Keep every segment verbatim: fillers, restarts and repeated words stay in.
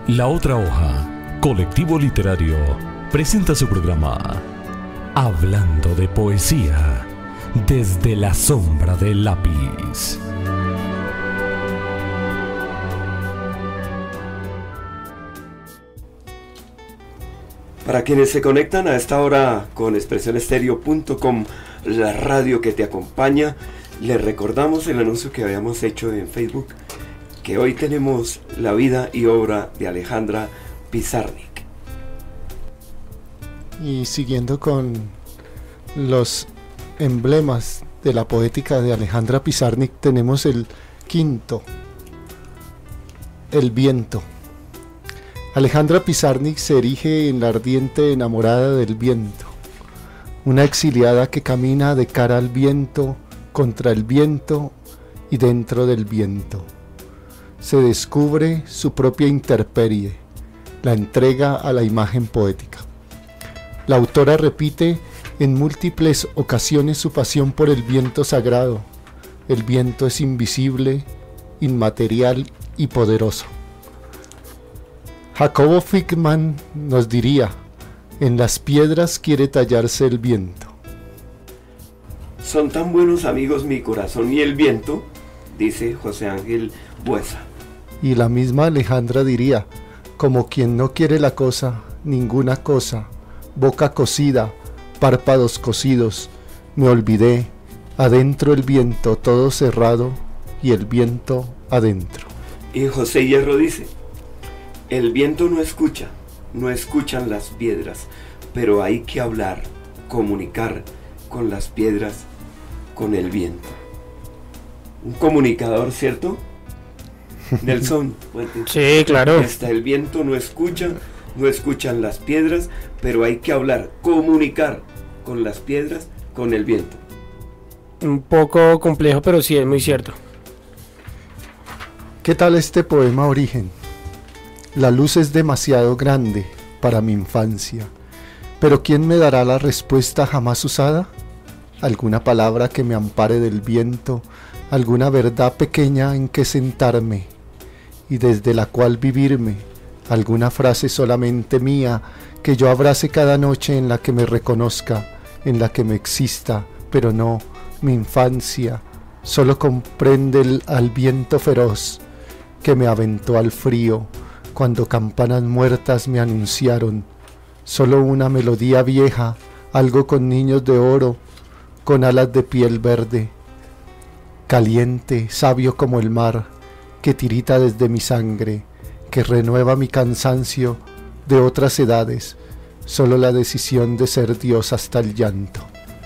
La Otra Hoja, colectivo literario, presenta su programa Hablando de Poesía, desde la sombra del lápiz. Para quienes se conectan a esta hora con expresión estéreo punto com, la radio que te acompaña, les recordamos el anuncio que habíamos hecho en Facebook, que hoy tenemos la vida y obra de Alejandra Pizarnik. Y siguiendo con los emblemas de la poética de Alejandra Pizarnik, tenemos el quinto, el viento. Alejandra Pizarnik se erige en la ardiente enamorada del viento, una exiliada que camina de cara al viento, contra el viento y dentro del viento. Se descubre su propia intemperie, la entrega a la imagen poética. La autora repite en múltiples ocasiones su pasión por el viento sagrado. El viento es invisible, inmaterial y poderoso. Jacobo Fickman nos diría: en las piedras quiere tallarse el viento. Son tan buenos amigos mi corazón y el viento, dice José Ángel Buesa. Y la misma Alejandra diría: como quien no quiere la cosa, ninguna cosa, boca cosida, párpados cosidos, me olvidé, adentro el viento todo cerrado y el viento adentro. Y José Hierro dice: el viento no escucha, no escuchan las piedras, pero hay que hablar, comunicar con las piedras, con el viento. Un comunicador, ¿cierto? Nelson. Sí, claro. Hasta el viento no escucha, no escuchan las piedras, pero hay que hablar, comunicar con las piedras, con el viento. Un poco complejo, pero sí es muy cierto. ¿Qué tal este poema Origen? La luz es demasiado grande para mi infancia, pero ¿quién me dará la respuesta jamás usada? ¿Alguna palabra que me ampare del viento? ¿Alguna verdad pequeña en que sentarme y desde la cual vivirme? ¿Alguna frase solamente mía que yo abrace cada noche, en la que me reconozca, en la que me exista? Pero no, mi infancia solo comprende el, al viento feroz que me aventó al frío cuando campanas muertas me anunciaron. Solo una melodía vieja, algo con niños de oro, con alas de piel verde, caliente, sabio como el mar, que tirita desde mi sangre, que renueva mi cansancio de otras edades, solo la decisión de ser Dios hasta el llanto.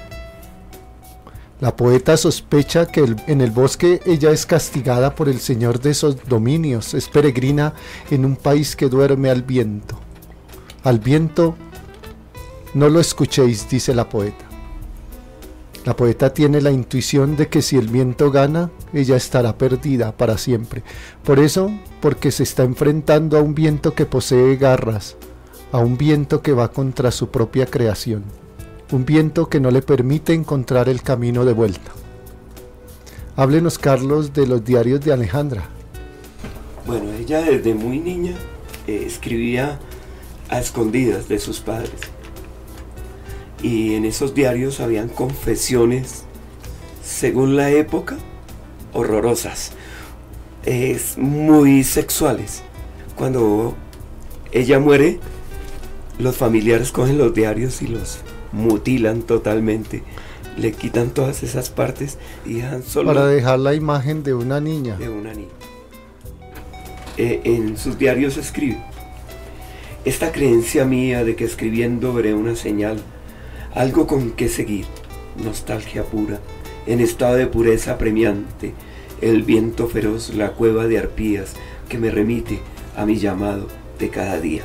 La poeta sospecha que el, en el bosque ella es castigada por el señor de esos dominios, es peregrina en un país que duerme al viento. Al viento no lo escuchéis, dice la poeta. La poeta tiene la intuición de que si el viento gana, ella estará perdida para siempre. Por eso, porque se está enfrentando a un viento que posee garras, a un viento que va contra su propia creación, un viento que no le permite encontrar el camino de vuelta. Háblenos, Carlos, de los diarios de Alejandra. Bueno, ella desde muy niña eh, escribía a escondidas de sus padres. Y en esos diarios habían confesiones, según la época, horrorosas, es muy sexuales. Cuando ella muere, los familiares cogen los diarios y los mutilan totalmente, le quitan todas esas partes y dejan solo para dejar la imagen de una niña. De una niña. Eh, en sus diarios escribe: esta creencia mía de que escribiendo veré una señal, algo con que seguir, nostalgia pura, en estado de pureza premiante, el viento feroz, la cueva de arpías que me remite a mi llamado de cada día.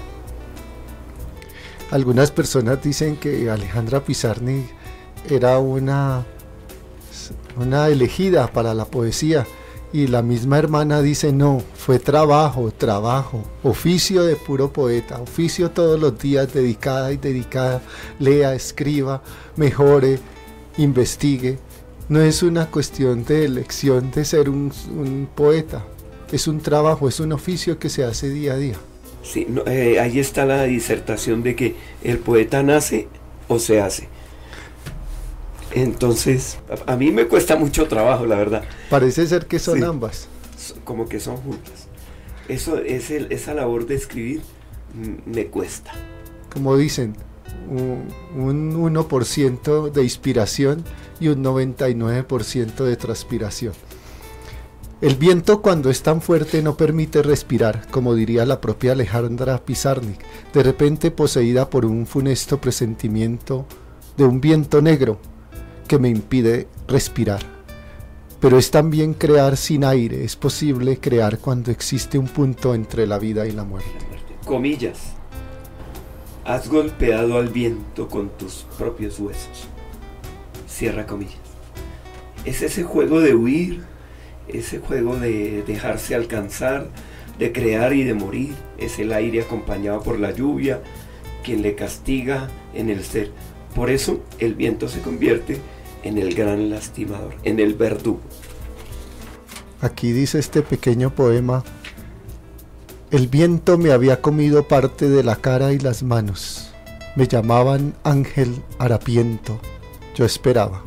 Algunas personas dicen que Alejandra Pizarnik era una, una elegida para la poesía, y la misma hermana dice no, fue trabajo, trabajo, oficio de puro poeta, oficio todos los días, dedicada y dedicada, lea, escriba, mejore, investigue. No es una cuestión de elección de ser un, un poeta, es un trabajo, es un oficio que se hace día a día. Sí, no, eh, ahí está la disertación de que el poeta nace o se hace. Entonces, a, a mí me cuesta mucho trabajo, la verdad. Parece ser que son Sí. ambas. Como que son juntas. Eso es el, esa labor de escribir mm, me cuesta. Como dicen, un, un uno por ciento de inspiración y un noventa y nueve por ciento de transpiración. El viento, cuando es tan fuerte, no permite respirar, como diría la propia Alejandra Pizarnik, de repente poseída por un funesto presentimiento de un viento negro que me impide respirar. Pero es también crear sin aire, es posible crear cuando existe un punto entre la vida y la muerte. Comillas. Has golpeado al viento con tus propios huesos. Cierra comillas. Es ese juego de huir, ese juego de dejarse alcanzar, de crear y de morir. Es el aire acompañado por la lluvia, quien le castiga en el ser. Por eso el viento se convierte en el gran lastimador, en el verdugo. Aquí dice este pequeño poema: el viento me había comido parte de la cara y las manos. Me llamaban ángel harapiento. Yo esperaba.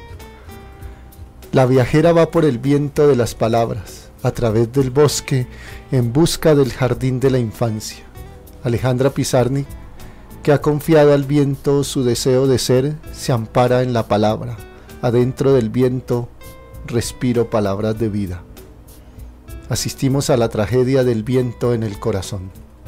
La viajera va por el viento de las palabras, a través del bosque, en busca del jardín de la infancia. Alejandra Pizarnik, que ha confiado al viento su deseo de ser, se ampara en la palabra. Adentro del viento respiro palabras de vida. Asistimos a la tragedia del viento en el corazón.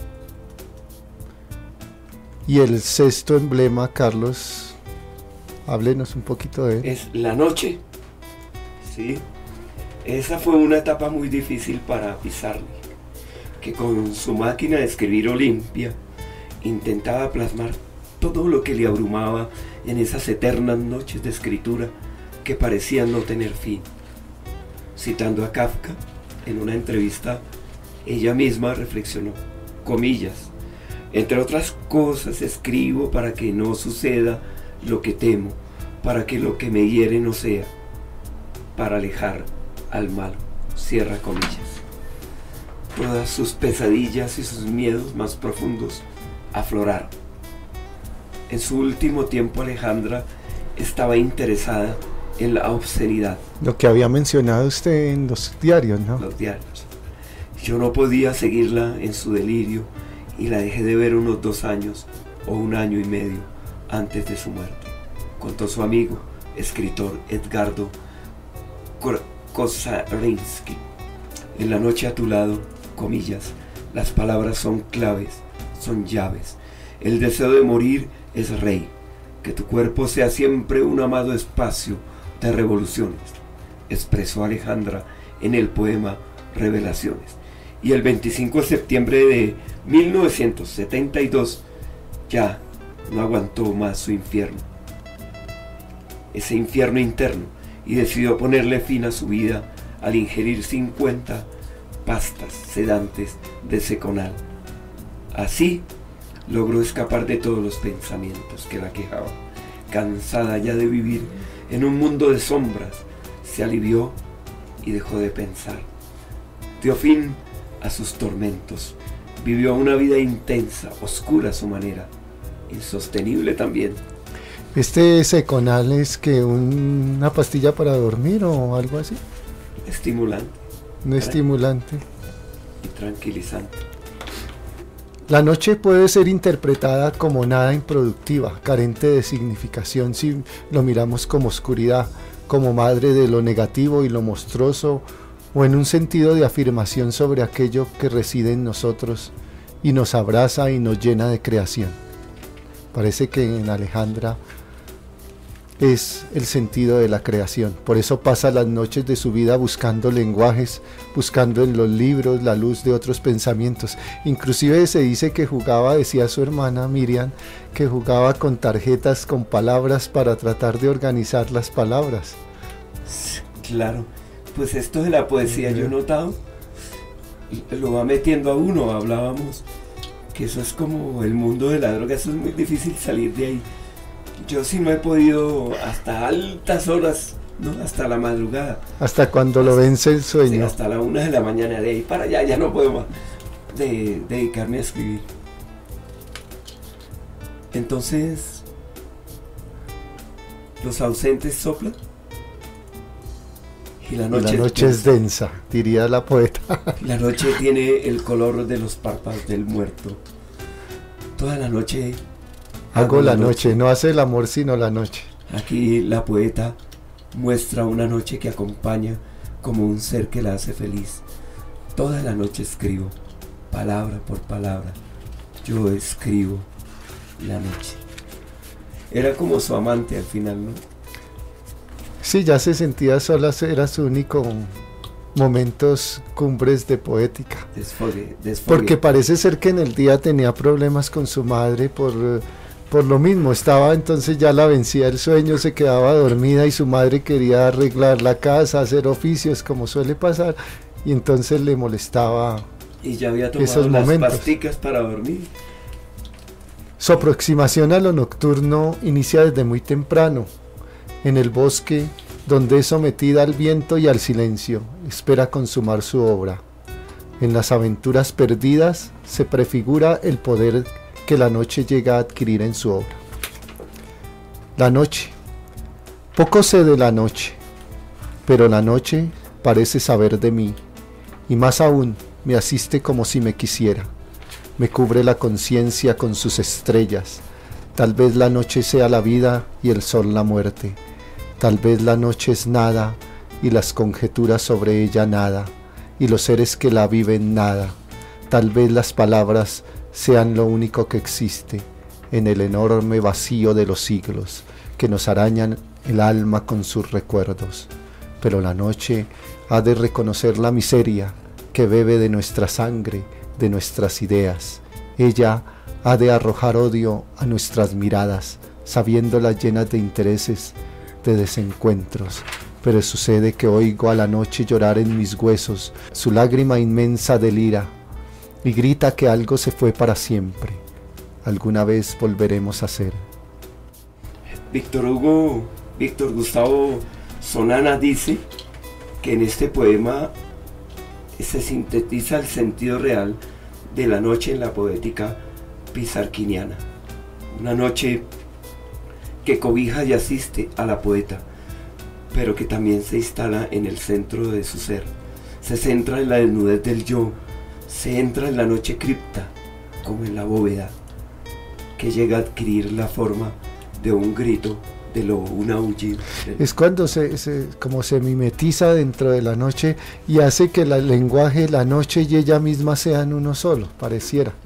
Y el sexto emblema, Carlos, háblenos un poquito de él. Es la noche. Sí. Esa fue una etapa muy difícil para Pizarnik, que con su máquina de escribir Olimpia intentaba plasmar todo lo que le abrumaba en esas eternas noches de escritura que parecían no tener fin. Citando a Kafka, en una entrevista, ella misma reflexionó, comillas, entre otras cosas escribo para que no suceda lo que temo, para que lo que me hiere no sea, para alejar al malo, cierra comillas. Todas sus pesadillas y sus miedos más profundos afloraron. En su último tiempo Alejandra estaba interesada en la obscenidad. Lo que había mencionado usted en los diarios, ¿no? Los diarios. Yo no podía seguirla en su delirio y la dejé de ver unos dos años o un año y medio antes de su muerte, contó su amigo, escritor Edgardo Kosarinsky. En la noche a tu lado, comillas, las palabras son claves, son llaves. El deseo de morir es rey. Que tu cuerpo sea siempre un amado espacio de revoluciones, expresó Alejandra en el poema Revelaciones. Y el veinticinco de septiembre de mil novecientos setenta y dos ya no aguantó más su infierno, ese infierno interno, y decidió ponerle fin a su vida al ingerir cincuenta pastas sedantes de seconal. Así logró escapar de todos los pensamientos que la quejaban. Cansada ya de vivir en un mundo de sombras, se alivió y dejó de pensar. Dio fin a sus tormentos. Vivió una vida intensa, oscura a su manera, insostenible también. ¿Este seconal es que un, una pastilla para dormir o algo así? Estimulante. Un estimulante. Y tranquilizante. La noche puede ser interpretada como nada improductiva, carente de significación si lo miramos como oscuridad, como madre de lo negativo y lo monstruoso, o en un sentido de afirmación sobre aquello que reside en nosotros y nos abraza y nos llena de creación. Parece que en Alejandra es el sentido de la creación. Por eso pasa las noches de su vida buscando lenguajes, buscando en los libros la luz de otros pensamientos. Inclusive se dice que jugaba, decía su hermana Miriam, que jugaba con tarjetas, con palabras para tratar de organizar las palabras. Claro, pues esto de la poesía yo he notado, lo va metiendo a uno. Hablábamos que eso es como el mundo de la droga, eso es muy difícil salir de ahí. Yo sí no he podido hasta altas horas, ¿no? Hasta la madrugada. Hasta cuando hasta, lo vence el sueño. Sí, hasta la una de la mañana, de ahí para allá ya no puedo más. de dedicarme a escribir. Entonces, los ausentes soplan y la noche, la noche es densa, diría la poeta. La noche tiene el color de los párpados del muerto. Toda la noche hago la noche. noche, no hace el amor sino la noche. Aquí la poeta muestra una noche que acompaña como un ser que la hace feliz. Toda la noche escribo, palabra por palabra. Yo escribo la noche. Era como su amante al final, ¿no? Sí, ya se sentía sola, era su único momentos cumbres de poética. Desfogue, desfogue. Porque parece ser que en el día tenía problemas con su madre por, por lo mismo. Estaba entonces ya la vencía el sueño, se quedaba dormida y su madre quería arreglar la casa, hacer oficios como suele pasar, y entonces le molestaba. Y ya había tomado esos las momentos. pasticas para dormir. Su aproximación a lo nocturno inicia desde muy temprano. En el bosque, donde es sometida al viento y al silencio, espera consumar su obra. En las aventuras perdidas se prefigura el poder que la noche llega a adquirir en su obra. La noche. Poco sé de la noche, pero la noche parece saber de mí, y más aún me asiste como si me quisiera. Me cubre la conciencia con sus estrellas. Tal vez la noche sea la vida y el sol la muerte. Tal vez la noche es nada y las conjeturas sobre ella nada, y los seres que la viven nada. Tal vez las palabras sean lo único que existe en el enorme vacío de los siglos que nos arañan el alma con sus recuerdos. Pero la noche ha de reconocer la miseria que bebe de nuestra sangre, de nuestras ideas. Ella ha de arrojar odio a nuestras miradas, sabiéndolas llenas de intereses, de desencuentros, pero sucede que oigo a la noche llorar en mis huesos su lágrima inmensa delira y grita que algo se fue para siempre. Alguna vez volveremos a ser. Víctor Hugo, Víctor Gustavo Sonana dice que en este poema se sintetiza el sentido real de la noche en la poética pisarquiniana. Una noche que cobija y asiste a la poeta, pero que también se instala en el centro de su ser. Se centra en la desnudez del yo, se entra en la noche cripta, como en la bóveda, que llega a adquirir la forma de un grito de lobo, un aullido. Es cuando se, se, como se mimetiza dentro de la noche y hace que el lenguaje, la noche y ella misma sean uno solo, pareciera.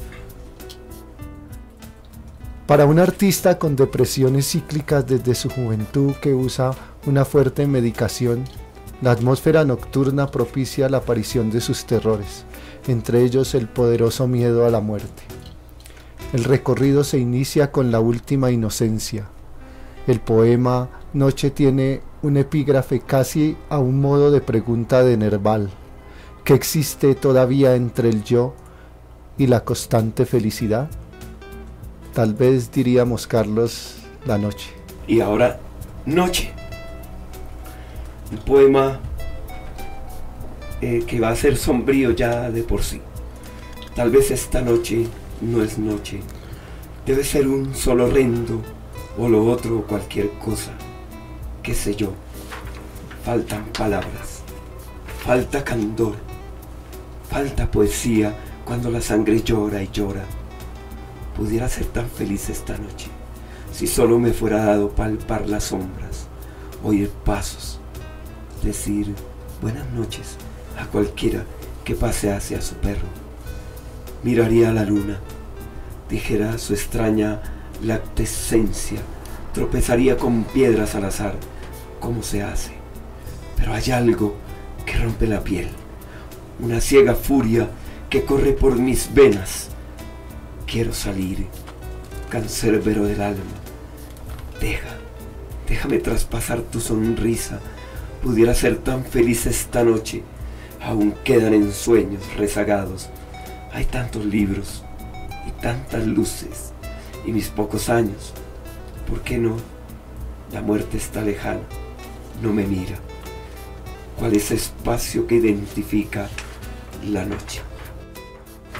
Para un artista con depresiones cíclicas desde su juventud que usa una fuerte medicación, la atmósfera nocturna propicia la aparición de sus terrores, entre ellos el poderoso miedo a la muerte. El recorrido se inicia con la última inocencia. El poema Noche tiene un epígrafe casi a un modo de pregunta de Nerval. ¿Qué existe todavía entre el yo y la constante felicidad? Tal vez diríamos, Carlos, la noche. Y ahora, Noche. Un poema eh, que va a ser sombrío ya de por sí. Tal vez esta noche no es noche. Debe ser un sol horrendo o lo otro o cualquier cosa. Qué sé yo. Faltan palabras. Falta candor. Falta poesía cuando la sangre llora y llora. Pudiera ser tan feliz esta noche si solo me fuera dado palpar las sombras, oír pasos, decir buenas noches a cualquiera que pase hacia su perro. Miraría a la luna, dijera su extraña lactescencia, tropezaría con piedras al azar, como se hace. Pero hay algo que rompe la piel, una ciega furia que corre por mis venas. Quiero salir, cancerbero del alma. Deja, déjame traspasar tu sonrisa. Pudiera ser tan feliz esta noche. Aún quedan ensueños rezagados. Hay tantos libros y tantas luces y mis pocos años. ¿Por qué no? La muerte está lejana, no me mira. ¿Cuál es ese espacio que identifica la noche?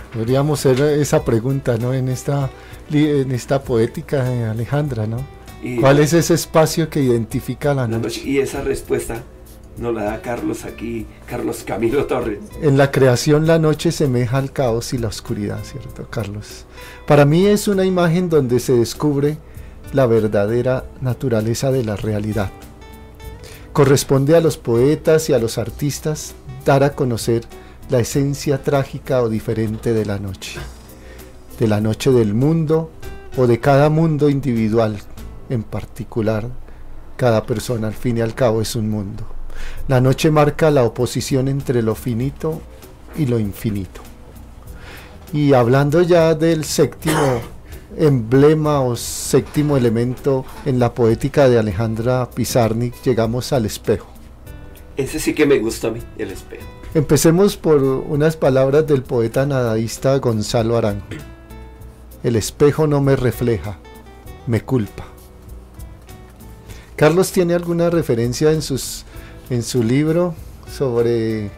Podríamos hacer esa pregunta, ¿no? En esta, en esta poética de Alejandra, ¿no? Y ¿Cuál la, es ese espacio que identifica la la noche? noche? Y esa respuesta nos la da Carlos aquí, Carlos Camilo Torres. En la creación la noche semeja al caos y la oscuridad, ¿cierto, Carlos? Para mí es una imagen donde se descubre la verdadera naturaleza de la realidad. Corresponde a los poetas y a los artistas dar a conocer la esencia trágica o diferente de la noche, de la noche del mundo o de cada mundo individual en particular. Cada persona al fin y al cabo es un mundo. La noche marca la oposición entre lo finito y lo infinito. Y hablando ya del séptimo emblema o séptimo elemento en la poética de Alejandra Pizarnik, llegamos al espejo. Ese sí que me gusta a mí, el espejo. Empecemos por unas palabras del poeta nadaísta Gonzalo Arango. El espejo no me refleja, me culpa. Carlos, ¿tiene alguna referencia en, sus, en su libro sobre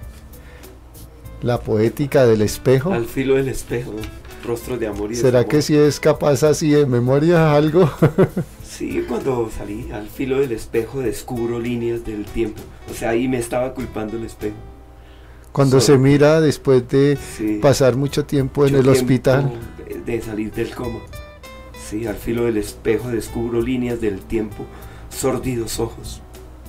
la poética del espejo? Al filo del espejo, rostro de amor y ¿Será desamor. que si es capaz así de memoria algo? Sí, cuando salí al filo del espejo descubro líneas del tiempo. O sea, ahí me estaba culpando el espejo. Cuando Sobre- se mira después de Sí. pasar mucho tiempo en Mucho el tiempo hospital. De, de salir del coma. Sí, al filo del espejo descubro líneas del tiempo, sórdidos ojos,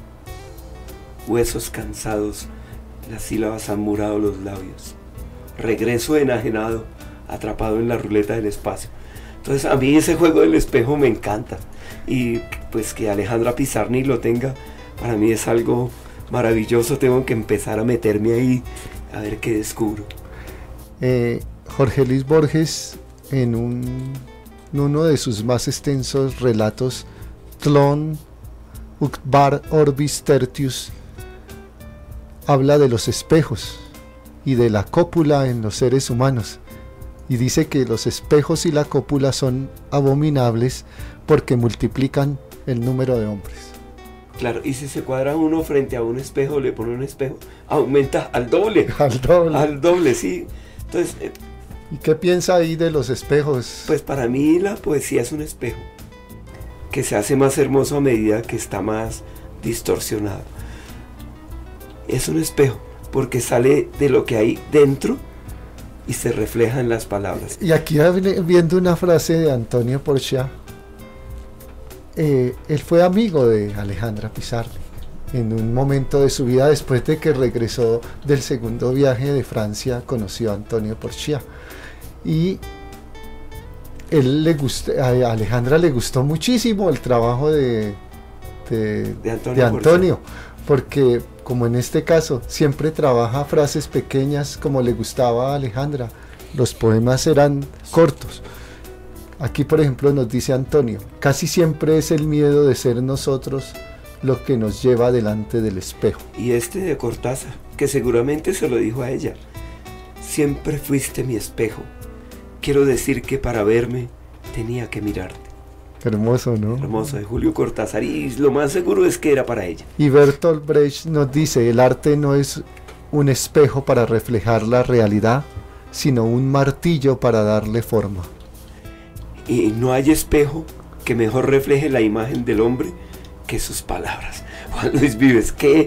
huesos cansados, las sílabas han murado los labios. Regreso enajenado, atrapado en la ruleta del espacio. Entonces a mí ese juego del espejo me encanta. Y pues que Alejandra Pizarnik lo tenga, para mí es algo maravilloso. Tengo que empezar a meterme ahí a ver qué descubro. Eh, Jorge Luis Borges, en, un, en uno de sus más extensos relatos, Tlon Ucbar Orbis Tertius, habla de los espejos y de la cópula en los seres humanos, y dice que los espejos y la cópula son abominables porque multiplican el número de hombres. Claro, y si se cuadra uno frente a un espejo, le pone un espejo, aumenta al doble. Al doble. Al doble, sí. Entonces, eh, ¿Y qué piensa ahí de los espejos? pues para mí la poesía es un espejo que se hace más hermoso a medida que está más distorsionado. Es un espejo porque sale de lo que hay dentro y se refleja en las palabras. Y aquí viendo una frase de Antonio Porcia, eh, él fue amigo de Alejandra Pizarnik en un momento de su vida. Después de que regresó del segundo viaje de Francia, conoció a Antonio Porcia, y él le gustó, a Alejandra le gustó muchísimo el trabajo de, de, De Antonio de Antonio, porque como en este caso siempre trabaja frases pequeñas como le gustaba a Alejandra. Los poemas eran cortos. Aquí, por ejemplo, nos dice Antonio: casi siempre es el miedo de ser nosotros lo que nos lleva delante del espejo. Y este de Cortázar, que seguramente se lo dijo a ella: siempre fuiste mi espejo. Quiero decir que para verme tenía que mirarte. Hermoso, ¿no? Hermoso, de Julio Cortázar. Y lo más seguro es que era para ella. Y Bertolt Brecht nos dice: el arte no es un espejo para reflejar la realidad, sino un martillo para darle forma. Y no hay espejo que mejor refleje la imagen del hombre que sus palabras. Juan Luis Vives, qué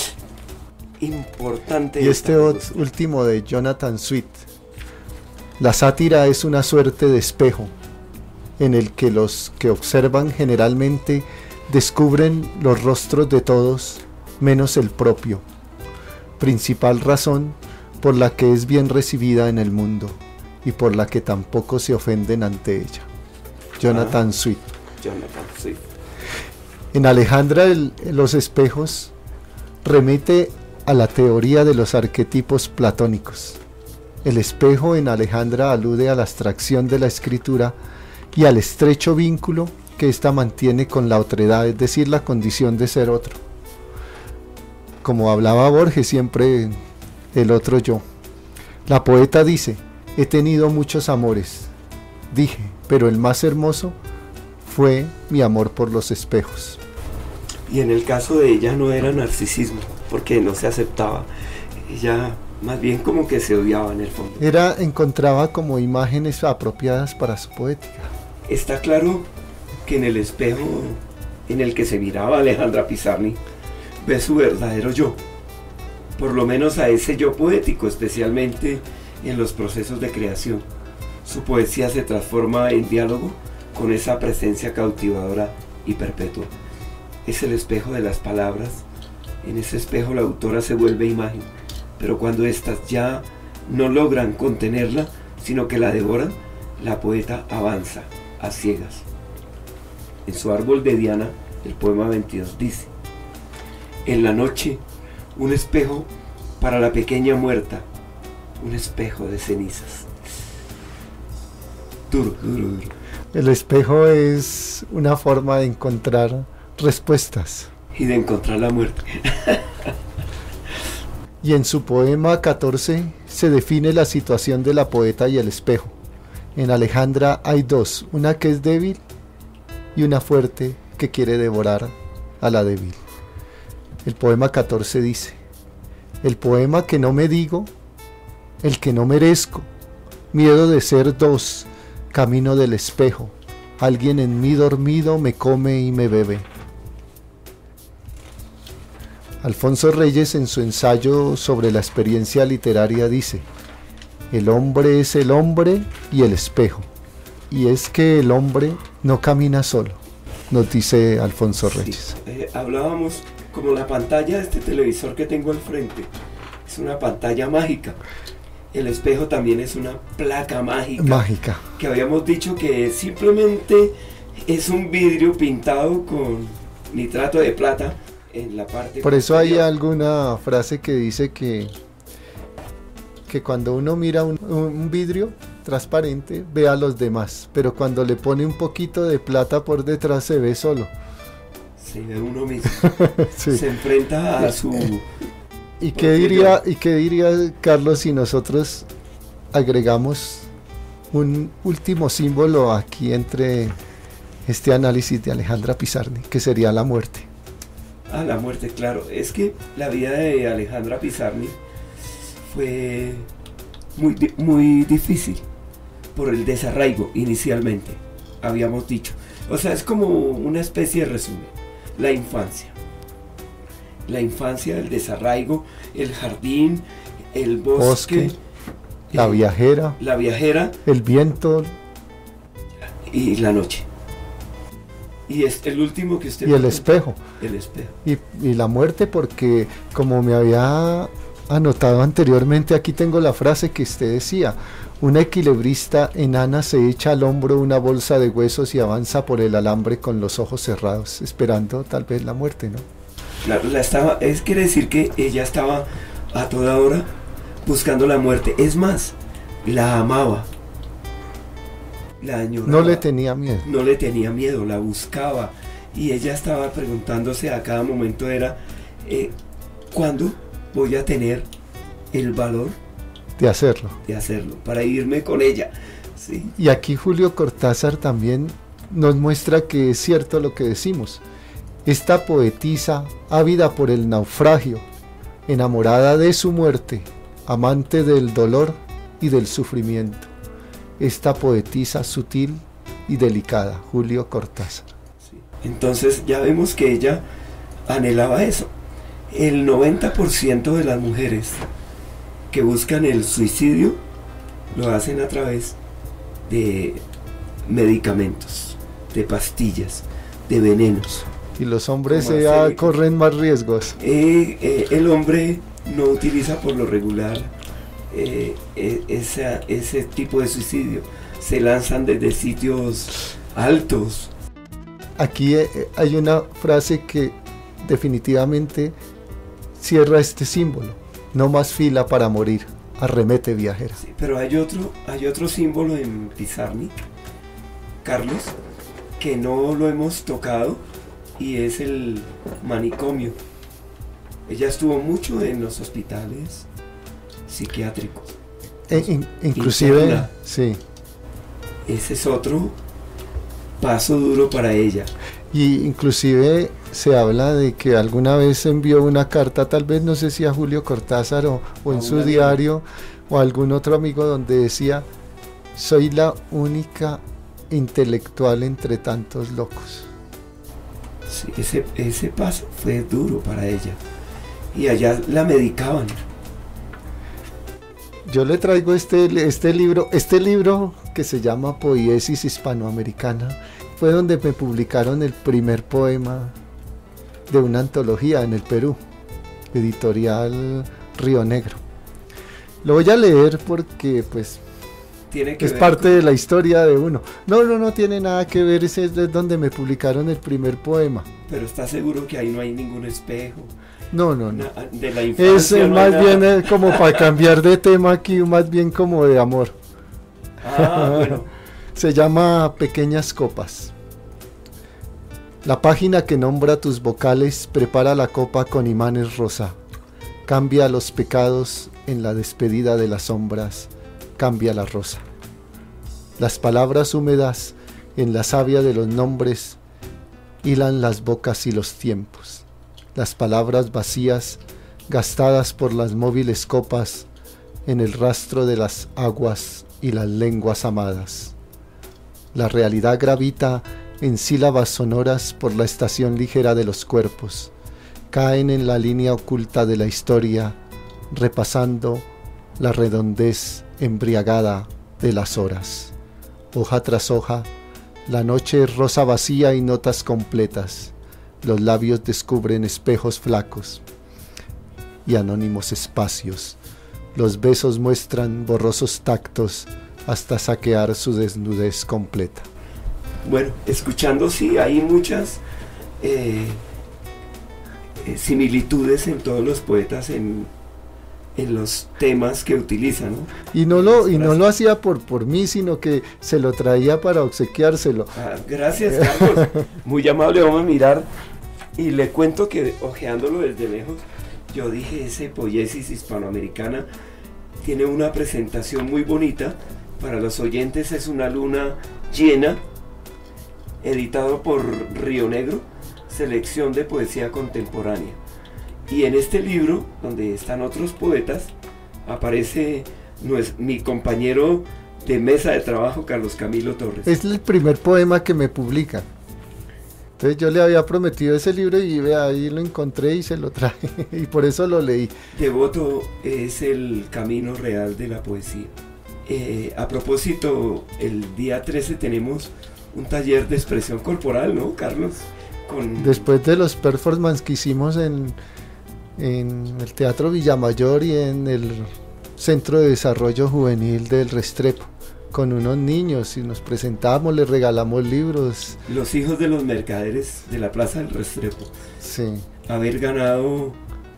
importante. Y este ot- último de Jonathan Swift: la sátira es una suerte de espejo en el que los que observan generalmente descubren los rostros de todos menos el propio, principal razón por la que es bien recibida en el mundo y por la que tampoco se ofenden ante ella. Jonathan Ah. Swift. Jonathan Swift. En Alejandra el, los espejos remite a la teoría de los arquetipos platónicos. El espejo en Alejandra alude a la abstracción de la escritura y al estrecho vínculo que ésta mantiene con la otredad, es decir, la condición de ser otro. Como hablaba Borges, siempre el otro yo. La poeta dice: he tenido muchos amores, dije, pero el más hermoso fue mi amor por los espejos. Y en el caso de ella no era narcisismo, porque no se aceptaba. Ella más bien como que se odiaba en el fondo. Era, encontraba como imágenes apropiadas para su poética. Está claro que en el espejo en el que se miraba Alejandra Pizarnik ve su verdadero yo, por lo menos a ese yo poético, especialmente en los procesos de creación. Su poesía se transforma en diálogo con esa presencia cautivadora y perpetua. Es el espejo de las palabras. En ese espejo la autora se vuelve imagen, pero cuando éstas ya no logran contenerla, sino que la devoran, la poeta avanza a ciegas. En su árbol de Diana, el poema veintidós dice: en la noche, un espejo para la pequeña muerta, un espejo de cenizas. Duro, duro, duro. El espejo es una forma de encontrar respuestas. Y de encontrar la muerte. Y en su poema catorce se define la situación de la poeta y el espejo. En Alejandra hay dos, una que es débil y una fuerte que quiere devorar a la débil. El poema catorce dice: el poema que no me digo, el que no merezco, miedo de ser dos, camino del espejo, alguien en mí dormido me come y me bebe. Alfonso Reyes, en su ensayo sobre la experiencia literaria, dice: el hombre es el hombre y el espejo, y es que el hombre no camina solo, nos dice Alfonso Reyes. Sí, eh, hablábamos como la pantalla de este televisor que tengo al frente, es una pantalla mágica. El espejo también es una placa mágica. Mágica. Que habíamos dicho que simplemente es un vidrio pintado con nitrato de plata en la parte. Por eso posterior. hay alguna frase que dice que, que cuando uno mira un, un vidrio transparente ve a los demás, pero cuando le pone un poquito de plata por detrás se ve solo. Se ve uno mismo. Sí. Se enfrenta a su... ¿Y qué diría, ¿Y qué diría Carlos si nosotros agregamos un último símbolo aquí entre este análisis de Alejandra Pizarnik, que sería la muerte? Ah, la muerte, claro. Es que la vida de Alejandra Pizarnik fue muy, muy difícil por el desarraigo inicialmente, habíamos dicho. O sea, es como una especie de resumen. La infancia. La infancia, el desarraigo, el jardín, el bosque, bosque la eh, viajera, la viajera, el viento y la noche. Y es el último que usted... y el espejo. El espejo. Y, y la muerte, porque como me había anotado anteriormente, aquí tengo la frase que usted decía: una equilibrista enana se echa al hombro una bolsa de huesos y avanza por el alambre con los ojos cerrados, esperando tal vez la muerte, ¿no? La, la estaba, es quiere decir que ella estaba a toda hora buscando la muerte. Es más, la amaba, la añoraba. No le tenía miedo. No le tenía miedo, la buscaba. Y ella estaba preguntándose a cada momento era, eh, ¿cuándo voy a tener el valor de hacerlo? De hacerlo, para irme con ella. ¿Sí? Y aquí Julio Cortázar también nos muestra que es cierto lo que decimos. Esta poetisa, ávida por el naufragio, enamorada de su muerte, amante del dolor y del sufrimiento. Esta poetisa sutil y delicada, Julio Cortázar. Sí. Entonces ya vemos que ella anhelaba eso. El noventa por ciento de las mujeres que buscan el suicidio lo hacen a través de medicamentos, de pastillas, de venenos. Y los hombres ya corren más riesgos. Eh, eh, el hombre no utiliza por lo regular eh, eh, esa, ese tipo de suicidio. Se lanzan desde sitios altos. Aquí eh, hay una frase que definitivamente cierra este símbolo: no más fila para morir, arremete viajera. Sí, pero hay otro, hay otro símbolo en Pizarnik, Carlos, que no lo hemos tocado, y es el manicomio. Ella estuvo mucho en los hospitales psiquiátricos. E, in, inclusive, interna. Sí. Ese es otro paso duro para ella. Y inclusive se habla de que alguna vez envió una carta, tal vez no sé si a Julio Cortázar o, o en su diario o a algún otro amigo, donde decía: soy la única intelectual entre tantos locos. Sí, ese, ese paso fue duro para ella, y allá la medicaban. Yo le traigo este, este libro, este libro que se llama Poiesis Hispanoamericana. Fue donde me publicaron el primer poema de una antología en el Perú, editorial Río Negro. Lo voy a leer porque pues ¿Tiene que es ver parte con... de la historia de uno. No, no, no tiene nada que ver, ese es de donde me publicaron el primer poema. Pero ¿está seguro que ahí no hay ningún espejo? No, no, no. Na- de la infancia Es eh, no más hay bien nada. eh, como para cambiar de tema aquí, más bien como de amor. Ah, bueno. Se llama Pequeñas Copas. La página que nombra tus vocales prepara la copa con imanes rosa. Cambia los pecados en la despedida de las sombras. Cambia la rosa. Las palabras húmedas en la savia de los nombres hilan las bocas y los tiempos. Las palabras vacías, gastadas por las móviles copas, en el rastro de las aguas y las lenguas amadas. La realidad gravita en sílabas sonoras por la estación ligera de los cuerpos. Caen en la línea oculta de la historia, repasando la redondez embriagada de las horas. Hoja tras hoja, la noche es rosa vacía y notas completas. Los labios descubren espejos flacos y anónimos espacios. Los besos muestran borrosos tactos hasta saquear su desnudez completa. Bueno, escuchando, sí, hay muchas eh, eh, similitudes en todos los poetas, en, en los temas que utilizan, ¿no? Y no lo, y no lo hacía por, por mí, sino que se lo traía para obsequiárselo. Ah, gracias, Carlos. Muy amable, vamos a mirar. Y le cuento que, ojeándolo desde lejos, yo dije, ese Poiesis Hispanoamericana tiene una presentación muy bonita. Para los oyentes es una luna llena, editado por Río Negro, selección de poesía contemporánea. Y en este libro, donde están otros poetas, aparece nues- mi compañero de mesa de trabajo, Carlos Camilo Torres. Es el primer poema que me publican. Entonces yo le había prometido ese libro y vea, ahí lo encontré y se lo traje. Y por eso lo leí. Devoto es el camino real de la poesía. Eh, a propósito, el día trece tenemos un taller de expresión corporal, ¿no, Carlos? Con... Después de los performances que hicimos en, en el Teatro Villamayor y en el Centro de Desarrollo Juvenil del Restrepo, con unos niños, y nos presentamos, les regalamos libros. Los hijos de los mercaderes de la Plaza del Restrepo. Sí. Haber ganado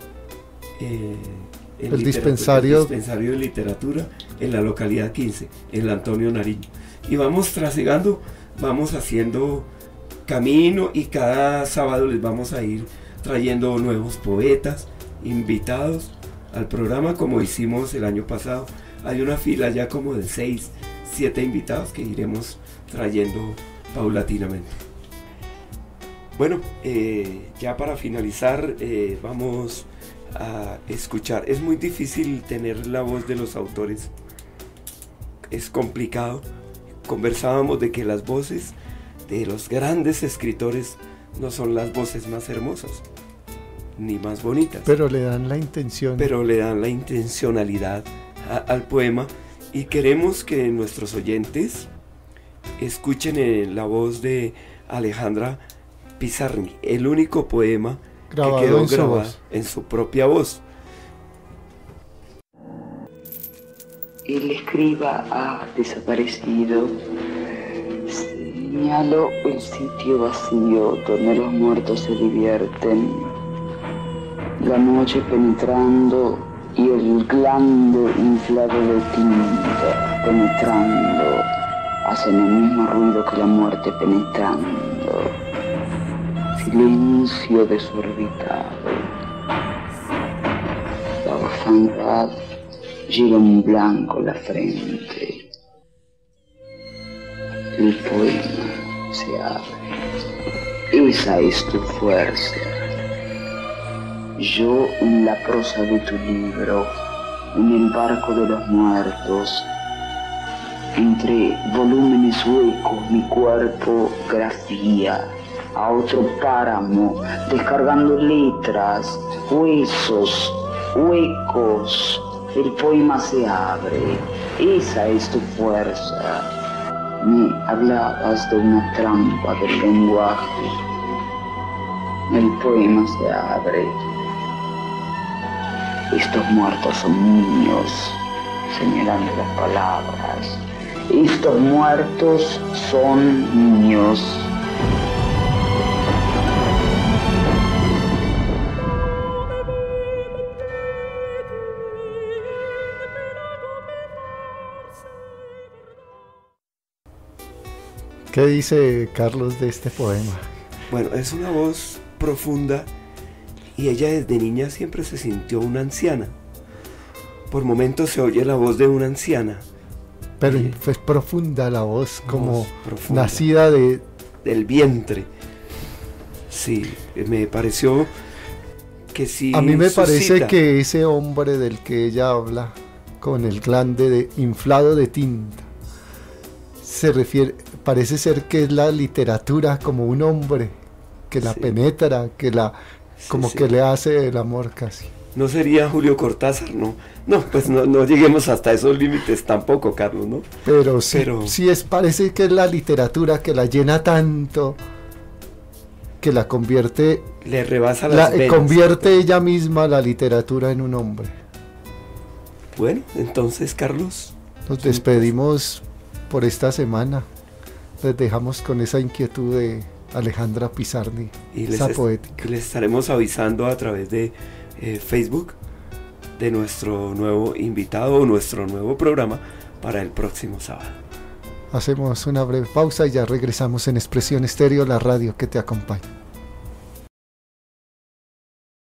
eh, el, el, dispensario. el dispensario de literatura en la localidad quince, en la Antonio Nariño. Y vamos trasegando, vamos haciendo camino, y cada sábado les vamos a ir trayendo nuevos poetas, invitados al programa, como hicimos el año pasado. Hay una fila ya como de seis, siete invitados que iremos trayendo paulatinamente. Bueno, eh, ya para finalizar, eh, vamos a escuchar. Es muy difícil tener la voz de los autores, es complicado. Conversábamos de que las voces de los grandes escritores no son las voces más hermosas ni más bonitas, pero le dan la intención, pero le dan la intencionalidad a, al poema, y queremos que nuestros oyentes escuchen en la voz de Alejandra Pizarnik, el único poema grabado que quedó en su grabado voz. en su propia voz. El escriba ha desaparecido. Señalo el sitio vacío donde los muertos se divierten. La noche penetrando y el glande inflado de tinta penetrando hacen el mismo ruido que la muerte penetrando. Silencio desorbitado. La orfandad lleva en blanco la frente. El poema se abre. Esa es tu fuerza. Yo en la prosa de tu libro, en el barco de los muertos, entre volúmenes huecos mi cuerpo grafía a otro páramo, descargando letras, huesos, huecos, el poema se abre. Esa es tu fuerza. Me hablabas de una trampa del lenguaje. El poema se abre. Estos muertos son niños, señalando las palabras. Estos muertos son niños. ¿Qué dice Carlos de este poema? Bueno, es una voz profunda y ella desde niña siempre se sintió una anciana. Por momentos se oye la voz de una anciana. Pero Eh, es profunda la voz, como voz profunda. nacida de... Del vientre. Sí, me pareció que sí. A mí me parece suscita. que ese hombre del que ella habla, con el glande de, inflado de tinta, se refiere, parece ser que es la literatura como un hombre que la Sí. penetra, que la, Sí, como sí. que le hace el amor casi. No sería Julio Cortázar, ¿no? No, pues no, no lleguemos hasta esos límites tampoco, Carlos, ¿no? Pero sí, Pero- sí es, parece que es la literatura que la llena tanto, que la convierte, Le rebasa las la, venas. convierte ella misma la literatura en un hombre. Bueno, entonces, Carlos, Nos despedimos por esta semana. Les dejamos con esa inquietud de Alejandra Pizarni, y les, esa est- poética. les estaremos avisando a través de eh, Facebook de nuestro nuevo invitado o nuestro nuevo programa para el próximo sábado. Hacemos una breve pausa y ya regresamos en Expresión Estéreo, la radio que te acompaña.